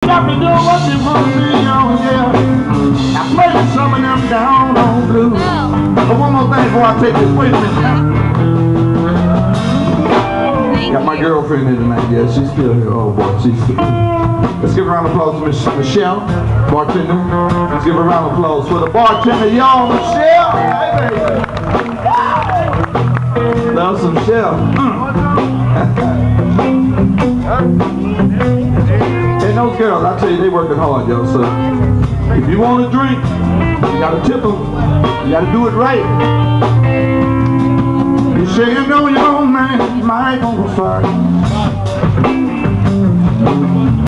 got to do what you want to do, yeah. I played some of them down on blues. But one more thing before I take this. Wait a minute. Got my girlfriend here tonight. Yeah, she's still here. Oh boy, she's still here. Let's give a round of applause to Miss Michelle, bartender. Let's give a round of applause for the bartender, y'all, Michelle. Hey, baby. Love some Michelle. And those girls, I tell you, they working hard, yo. So if you want a drink, you gotta tip them. You gotta do it right. You say you know your own man, you might go fire.